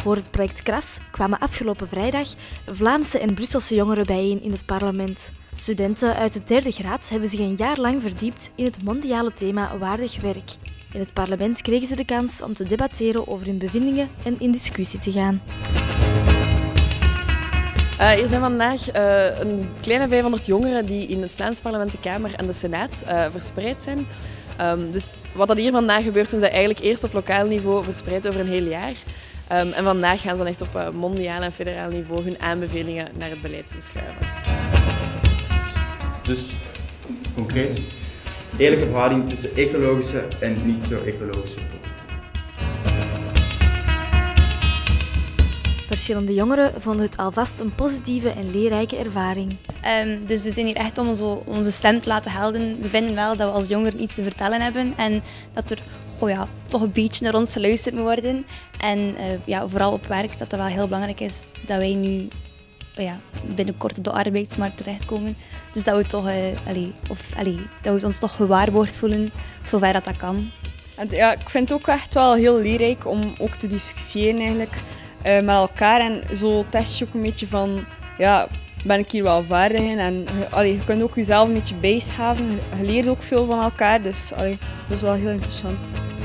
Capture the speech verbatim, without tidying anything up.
Voor het project Kras kwamen afgelopen vrijdag Vlaamse en Brusselse jongeren bijeen in het parlement. Studenten uit de derde graad hebben zich een jaar lang verdiept in het mondiale thema waardig werk. In het parlement kregen ze de kans om te debatteren over hun bevindingen en in discussie te gaan. Uh, hier zijn vandaag uh, een kleine vijfhonderd jongeren die in het Vlaams parlement, de Kamer en de Senaat uh, verspreid zijn. Um, dus wat dat hier vandaag gebeurt, doen ze eigenlijk eerst op lokaal niveau verspreid over een heel jaar. Um, en vandaag gaan ze dan echt op uh, mondiaal en federaal niveau hun aanbevelingen naar het beleid toeschuiven. Dus concreet, eerlijke verhouding tussen ecologische en niet zo ecologische producten. Verschillende jongeren vonden het alvast een positieve en leerrijke ervaring. Um, dus we zijn hier echt om zo onze stem te laten gelden. We vinden wel dat we als jongeren iets te vertellen hebben en dat er oh ja, toch een beetje naar ons geluisterd moet worden. En uh, ja, vooral op werk, dat het wel heel belangrijk is dat wij nu oh ja, binnenkort op de arbeidsmarkt terechtkomen. Dus dat we, toch, uh, allee, of, allee, dat we ons toch gewaarborgd voelen, zover dat dat kan. En, ja, ik vind het ook echt wel heel leerrijk om ook te discussiëren eigenlijk. Uh, met elkaar en zo test je ook een beetje van, ja, ben ik hier wel vaardig in? En allee, je kunt ook jezelf een beetje bijschaven, je leert ook veel van elkaar, dus allee, dat is wel heel interessant.